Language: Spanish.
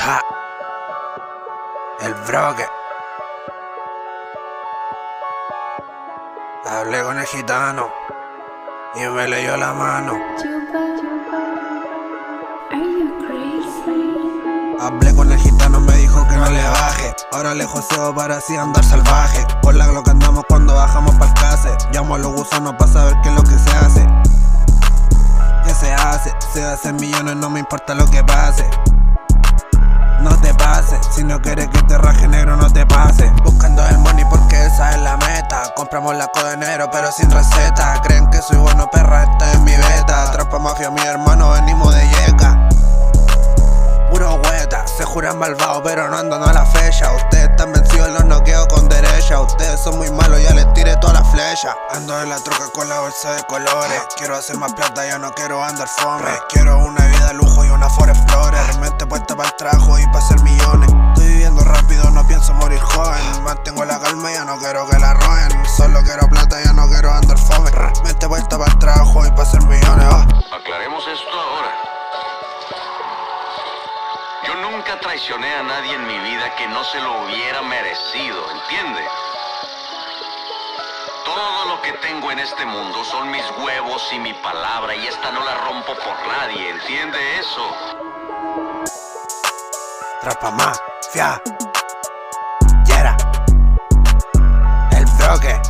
Ja, el broque. Hablé con el gitano y me leyó la mano. Hablé con el gitano, me dijo que no le baje. Ahora le joseo para así andar salvaje. Con la Glock andamos cuando bajamos pa'l case. Llamo a los gusanos para saber qué es lo que se hace. ¿Qué se hace? Se hacen millones, no me importa lo que pase. No te pases, si no quieres que te raje negro no te pases. Buscando el money porque esa es la meta. Compramos la coda de enero pero sin receta. Creen que soy bueno perra, esta es mi beta. Trampa mafia, mi hermano, venimos de yeca. Puro hueta, se juran malvados pero no andan a la fecha. Ustedes están vencidos, los noqueo con derecha. Ustedes son muy malos, ya les tiré toda la flecha. Ando en la troca con la bolsa de colores. Quiero hacer más plata, ya no quiero andar fome. Quiero una vida de lujo y una Ford Explorer. Mente puesta para el trabajo y para hacer millones. Estoy viviendo rápido, no pienso morir joven. Mantengo la calma, ya no quiero que la roben. Solo quiero plata, ya no quiero andar fome. Mente puesta para el trabajo y para hacer millones. Aclaremos esto ahora. Yo nunca traicioné a nadie en mi vida que no se lo hubiera merecido, ¿entiende? Todo lo que tengo en este mundo son mis huevos y mi palabra, y esta no la rompo por nadie, ¿entiende eso? Trampa mafia, Yera, el broque.